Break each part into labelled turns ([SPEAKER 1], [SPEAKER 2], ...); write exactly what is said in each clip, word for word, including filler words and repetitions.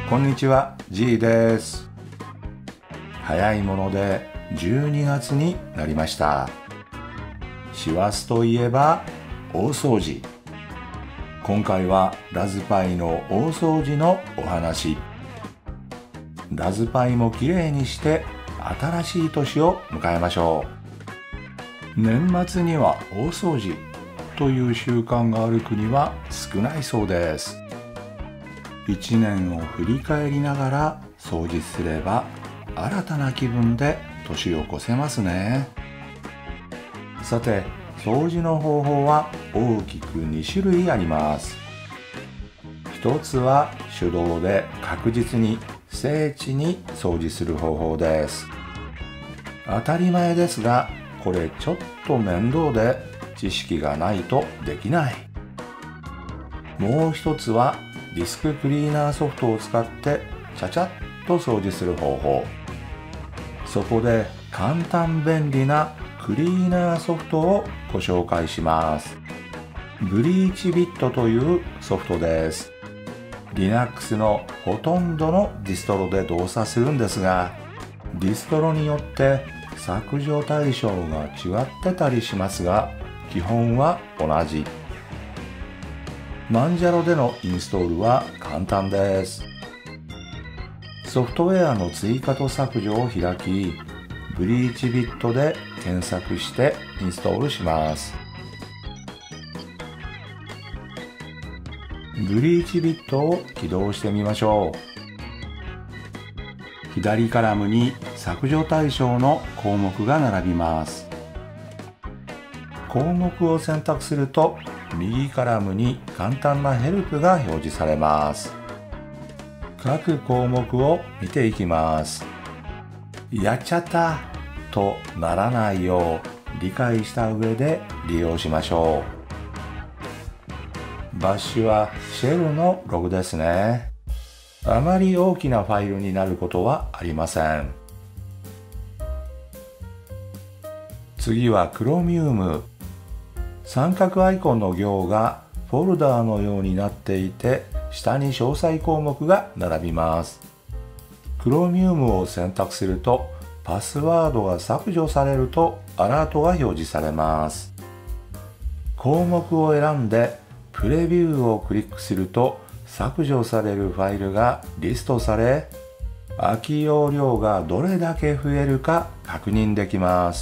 [SPEAKER 1] こんにちは、G です。早いものでじゅうにがつになりました。師走といえば大掃除。今回はラズパイの大掃除のお話。ラズパイもきれいにして新しい年を迎えましょう。年末には大掃除という習慣がある国は少ないそうです。一年を振り返りながら掃除すれば新たな気分で年を越せますね。さて、掃除の方法は大きくにしゅるいあります。一つは手動で確実に精緻に掃除する方法です。当たり前ですが、これちょっと面倒で知識がないとできない。もう一つはディスククリーナーソフトを使ってちゃちゃっと掃除する方法。そこで簡単便利なクリーナーソフトをご紹介します。ブリーチビットというソフトです。Linux のほとんどのディストロで動作するんですが、ディストロによって削除対象が違ってたりしますが、基本は同じ。マンジャロでのインストールは簡単です。ソフトウェアの追加と削除を開き、ブリーチビットで検索してインストールします。ブリーチビットを起動してみましょう。左カラムに削除対象の項目が並びます。項目を選択すると右カラムに簡単なヘルプが表示されます。各項目を見ていきます。やっちゃったとならないよう理解した上で利用しましょう。バッシュはシェルのログですね。あまり大きなファイルになることはありません。次は Chromium。三角アイコンの行がフォルダーのようになっていて、下に詳細項目が並びます。Chromium を選択すると、パスワードが削除されるとアラートが表示されます。項目を選んでプレビューをクリックすると、削除されるファイルがリストされ、空き容量がどれだけ増えるか確認できます。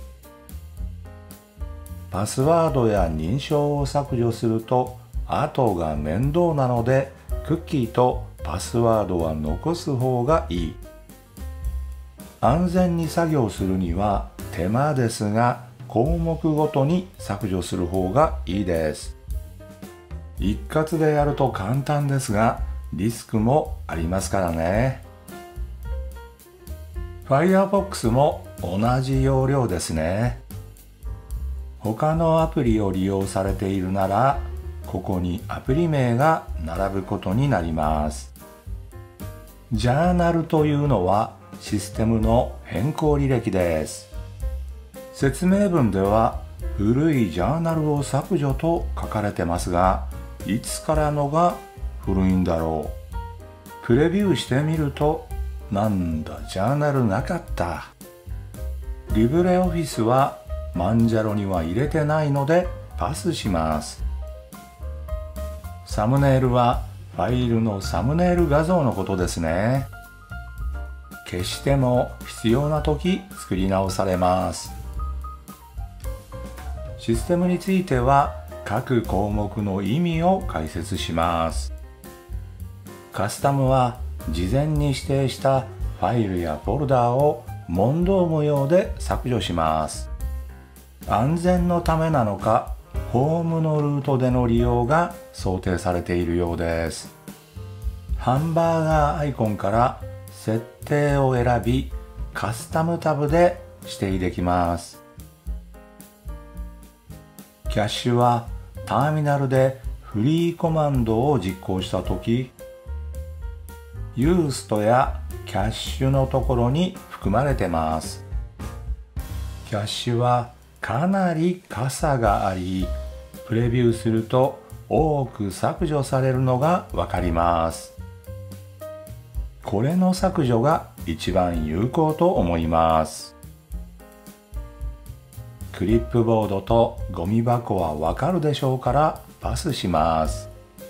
[SPEAKER 1] パスワードや認証を削除すると後が面倒なので、クッキーとパスワードは残す方がいい。安全に作業するには手間ですが、項目ごとに削除する方がいいです。一括でやると簡単ですが、リスクもありますからね。Firefox も同じ要領ですね。他のアプリを利用されているなら、ここにアプリ名が並ぶことになります。ジャーナルというのはシステムの変更履歴です。説明文では古いジャーナルを削除と書かれてますが、いつからのが古いんだろう。プレビューしてみると、なんだジャーナルなかった。リブレオフィスはマンジャロには入れてないのでパスします。サムネイルはファイルのサムネイル画像のことですね。消しても必要な時作り直されます。システムについては各項目の意味を解説します。カスタムは事前に指定したファイルやフォルダーを問答無用で削除します。安全のためなのか、ホームのルートでの利用が想定されているようです。ハンバーガーアイコンから設定を選び、カスタムタブで指定できます。キャッシュはターミナルでフリーコマンドを実行したとき、ユーストやキャッシュのところに含まれてます。キャッシュはかなりかさがあり、プレビューすると多く削除されるのがわかります。 これの削除が一番有効と思います。クリップボードとゴミ箱はわかるでしょうからパスします。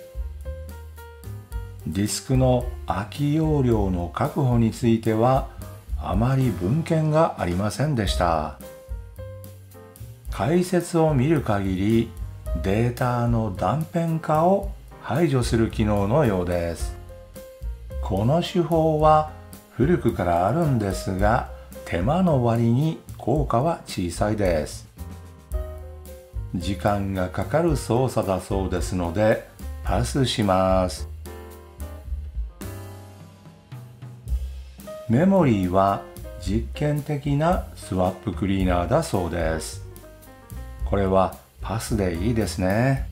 [SPEAKER 1] ディスクの空き容量の確保についてはあまり文献がありませんでした。解説を見る限りデータの断片化を排除する機能のようです。この手法は古くからあるんですが、手間の割に効果は小さいです。時間がかかる操作だそうですのでパスします。メモリーは実験的なスワップクリーナーだそうです。これはパスでいいですね。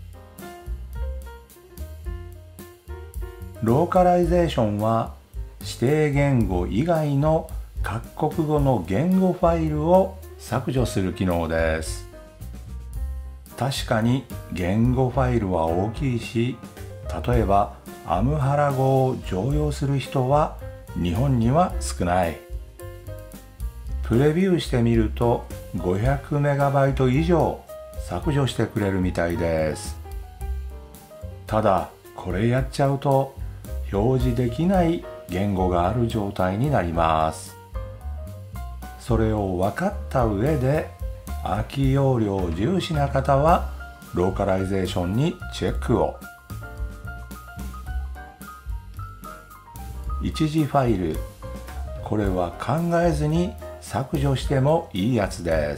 [SPEAKER 1] ローカライゼーションは指定言語以外の各国語の言語ファイルを削除する機能です。確かに言語ファイルは大きいし、例えばアムハラ語を常用する人は日本には少ない。プレビューしてみるとごひゃくメガバイト以上削除してくれるみたいです。ただこれやっちゃうと表示できない言語がある状態になります。それを分かった上で空き容量重視な方はローカライゼーションにチェックを。一時ファイル、これは考えずに削除してもいいやつです。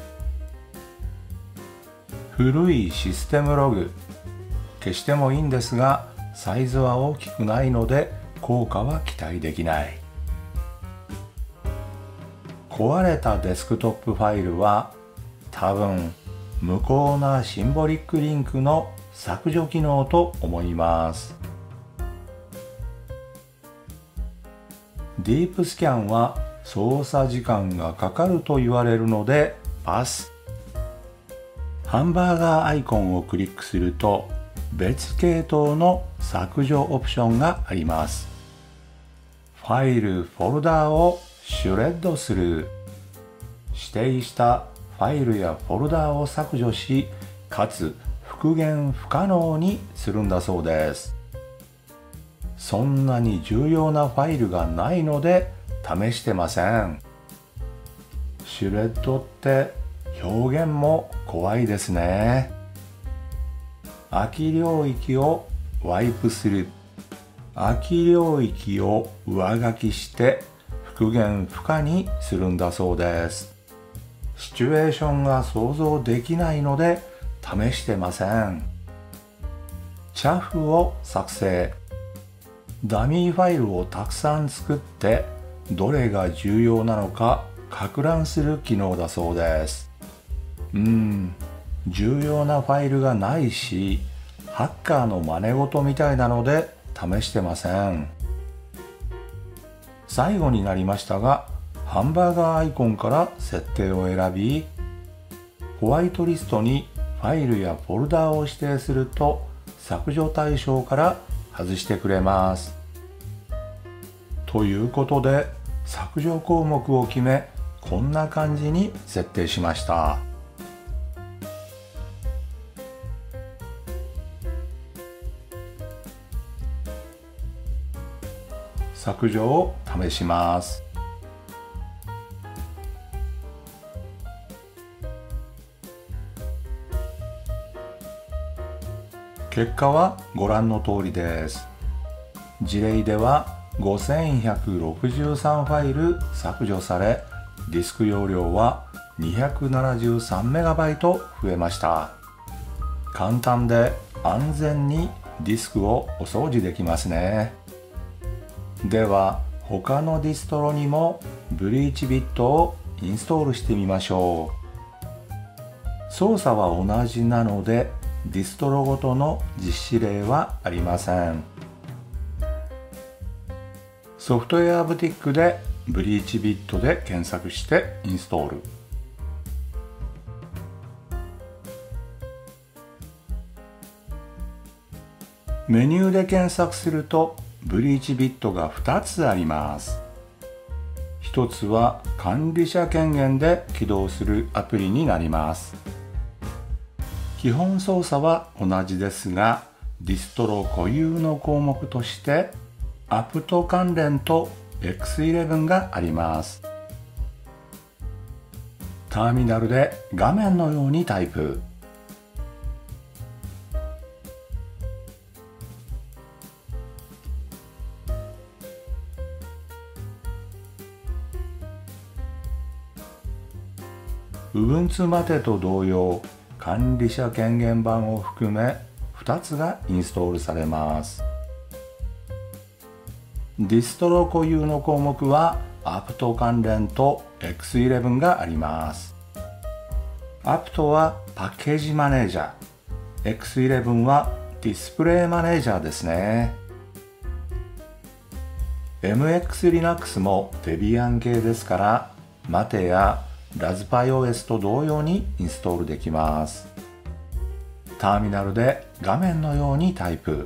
[SPEAKER 1] 古いシステムログ、消してもいいんですがサイズは大きくないので効果は期待できない。壊れたデスクトップファイルは多分無効なシンボリックリンクの削除機能と思います。ディープスキャンは操作時間がかかると言われるのでパス。ハンバーガーアイコンをクリックすると別系統の削除オプションがあります。ファイル・フォルダーをシュレッドする。指定したファイルやフォルダーを削除し、かつ復元不可能にするんだそうです。そんなに重要なファイルがないので試してません。シュレッドって表現も怖いですね。空き領域をワイプする。空き領域を上書きして復元不可にするんだそうです。シチュエーションが想像できないので試してません。チャフを作成。ダミーファイルをたくさん作ってどれが重要なのか攪乱する機能だそうです。うーん、重要なファイルがないし、ハッカーの真似事みたいなので試してません。最後になりましたが、ハンバーガーアイコンから設定を選び、ホワイトリストにファイルやフォルダを指定すると削除対象から外してくれます。ということで削除項目を決め、こんな感じに設定しました。削除を試します。結果はご覧の通りです。事例ではごせんひゃくろくじゅうさんファイル削除され、ディスク容量はにひゃくななじゅうさんメガバイト増えました。簡単で安全にディスクをお掃除できますね。では他のディストロにもブリーチビットをインストールしてみましょう。操作は同じなのでディストロごとの実施例はありません。ソフトウェアブティックでブリーチビットで検索してインストール。メニューで検索するとブブリーチビットがふたつあります。ひとつは管理者権限で起動するアプリになります。基本操作は同じですが、ディストロ固有の項目としてアプト関連と エックスイレブン があります。ターミナルで画面のようにタイプ。Ubuntu Mate と同様、管理者権限版を含めふたつがインストールされます。ディストロ固有の項目はアプト関連と エックスイレブン があります。アプトはパッケージマネージャー、エックスイレブン はディスプレイマネージャーですね。エムエックスリナックス も Debian 系ですから、Mate やラズパイオーエス と同様にインストールできます。ターミナルで画面のようにタイプ。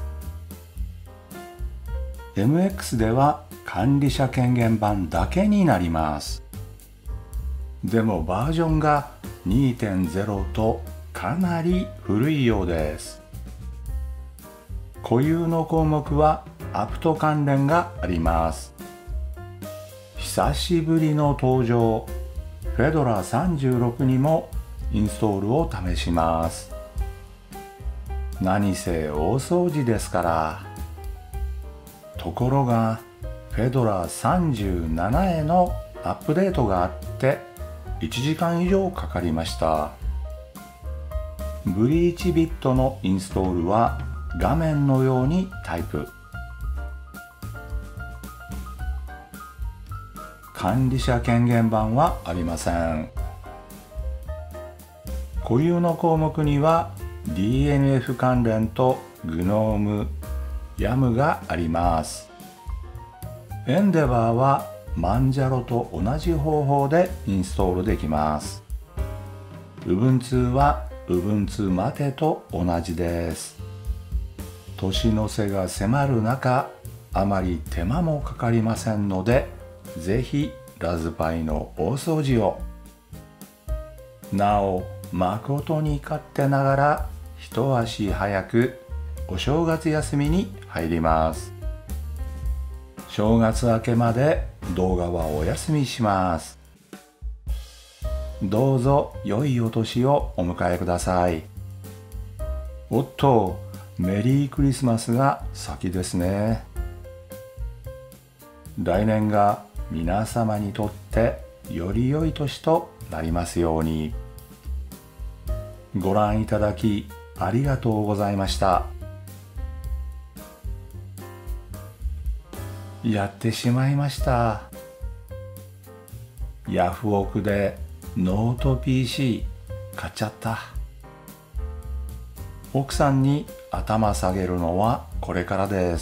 [SPEAKER 1] エムエックス では管理者権限版だけになります。でもバージョンが にてんゼロ とかなり古いようです。固有の項目はアプト関連があります。久しぶりの登場。フェドラさんじゅうろくにもインストールを試します。何せ大掃除ですから。ところがフェドラさんじゅうななへのアップデートがあっていちじかん以上かかりました。ブリーチビットのインストールは画面のようにタイプ。管理者権限版はありません。固有の項目には ディーエヌエフ 関連と グノーム、ヤム があります。エンデバーはマンジャロと同じ方法でインストールできます。Ubuntu は Ubuntu Mate と同じです。年の瀬が迫る中、あまり手間もかかりませんので、ぜひラズパイの大掃除を。なお、誠に勝手ながら一足早くお正月休みに入ります。正月明けまで動画はお休みします。どうぞ良いお年をお迎えください。おっと、メリークリスマスが先ですね。来年が皆様にとってより良い年となりますように。ご覧いただきありがとうございました。やってしまいました。ヤフオクでノート ピーシー 買っちゃった。奥さんに頭下げるのはこれからです。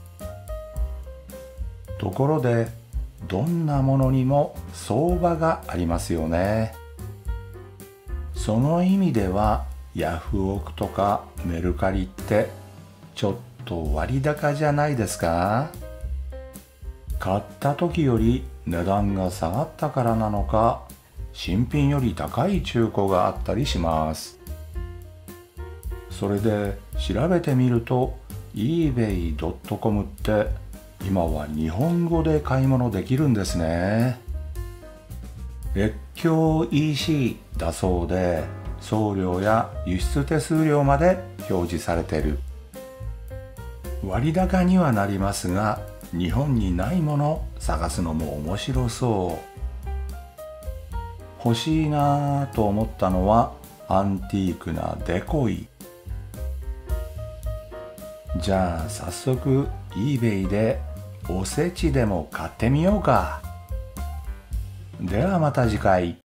[SPEAKER 1] ところで、どんなものにも相場がありますよね。その意味ではヤフオクとかメルカリってちょっと割高じゃないですか？買った時より値段が下がったからなのか、新品より高い中古があったりします。それで調べてみると イーベイドットコム って今は日本語で買い物できるんですね。越境 イーシー だそうで、送料や輸出手数料まで表示されてる。割高にはなりますが、日本にないもの探すのも面白そう。欲しいなぁと思ったのはアンティークなデコイ。じゃあ早速 イーベイ でおせちでも買ってみようか。ではまた次回。